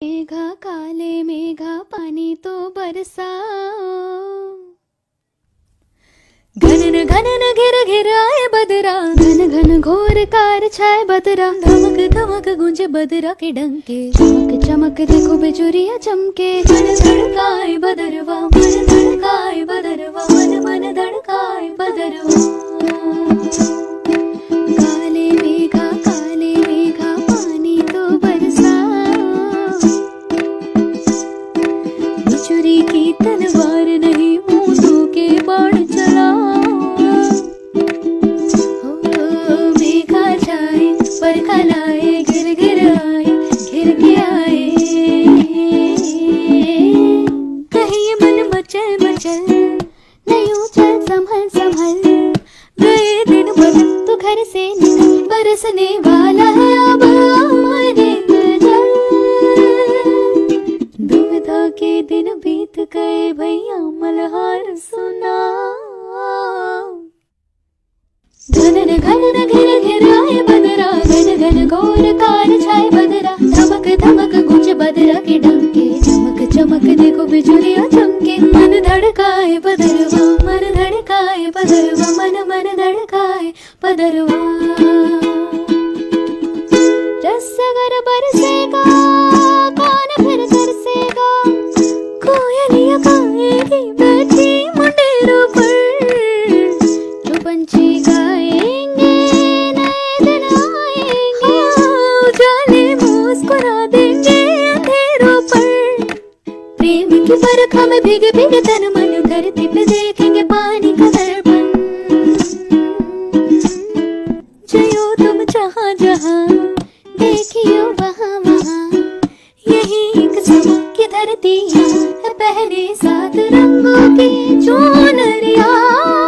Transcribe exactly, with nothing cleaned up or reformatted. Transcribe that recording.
मेघा काले मेघा पानी तो बरसाओ, घनन घनन घिर घिर आए बदरा, घन घन घोर कार छाए बदरा, धमक धमक गूंजे बदरा के डंके, चमक चमक देखो बिजुरिया चमके, मन धड़काए बदरवा, मन धड़काए बदरवा, मन मन धड़काए बदरवा। काले मेघा काले मेघा पानी तो बरसाओ, बिजुरी की तलवार नहीं मूसों के बाण चलाओ। बरखा लाए गिर गिर आए घिर के आए, कहीं ये मन मचल मचल नहीं उछल संभल संभल, गए दिन बदल तो घर से निकल, बरसने वाला है अब हमारे गजल। दुविधा के दिन बीत गए भैया मल्हार सुनाओ, घनन घनन घिर घिर आए बदरा, घन घन घोर कार छाए बदरा, धमक धमक गूंजे बदरा के डंके, चमक चमक देखो बिजुलियां चमके, मन धड़काए बदरवा, मन धड़काए बदरवा, मन मन धड़काए बदरवा। रस अगर बरसेगा कौन फिर तरसेगा, कोयलियां गाएगी बैठी मुंडेरों पर, जो पंछी गाएंगे नए दिन आएंगे, उजाले मुस्कुरा देंगे अंधेरों पर, प्रेम की बरखा में भीगे भीगे तन मन, धरती पे देखेंगे पानी का दर्पण, जियो तुम जहाँ जहाँ देखियो वहाँ वहाँ, यही एक समा की धरती है पहले सात रंगों की चुनरिया।